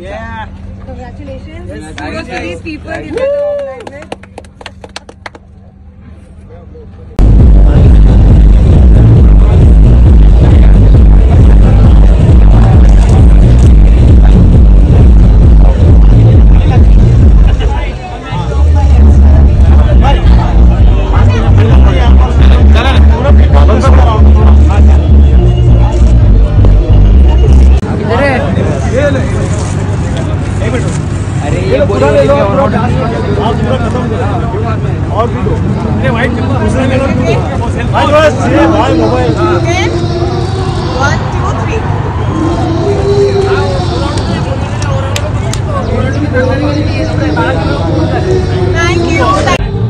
Yeah. Congratulations. Yes, Kudos to these people. Thank You you. better organize it. अरे ये पूरा ले लो और पूरा खत्म करो और भी दो अरे वाइट दूसरा ले लो भाई बस ये भाई मोबाइल 1 2 3 Thank you.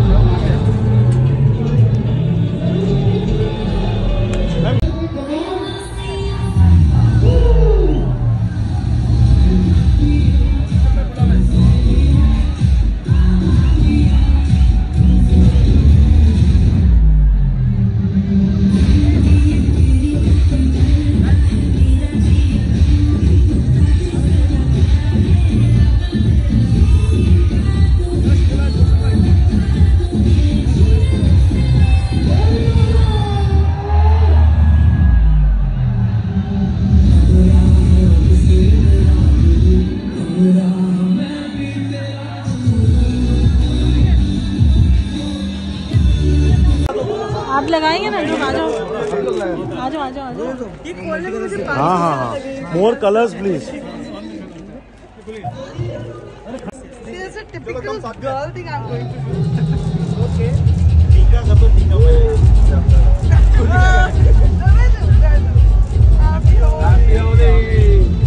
आप लगाएंगे ना जो आ जाओ आ जाओ आ जाओ आ जाओ ये खोलने में मुझे हाँ हाँ हाँ more colours please It's a typical girl thing I'm going to do. Okay. टीका सब तो टीका Happy Holi.